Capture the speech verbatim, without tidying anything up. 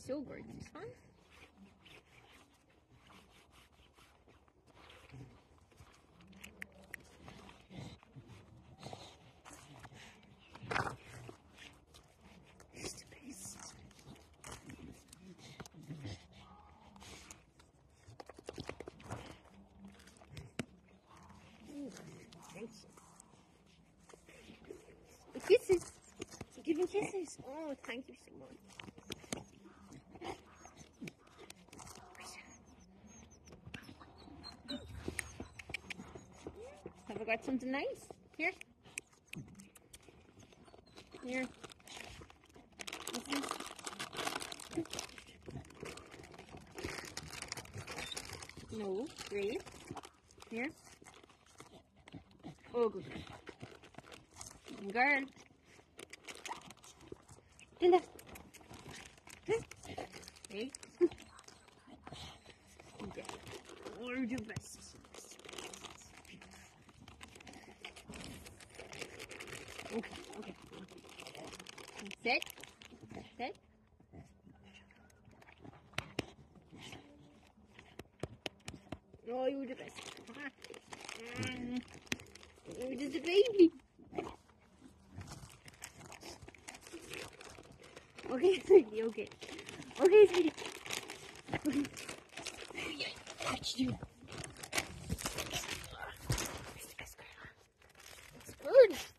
so good, this one. Thanks. Kisses. Give me kisses. Oh, thank you so much. Have I got something nice? Here. Here. What's this? No. Great. Here. Oh, good. Girl. Linda. Hey. Okay. All your best. Okay, okay. Sit. Sit. Oh, you're the best. Mm. You're just a baby. Okay, sweetie, okay. Okay, sweetie. Okay. Catch you. It's good.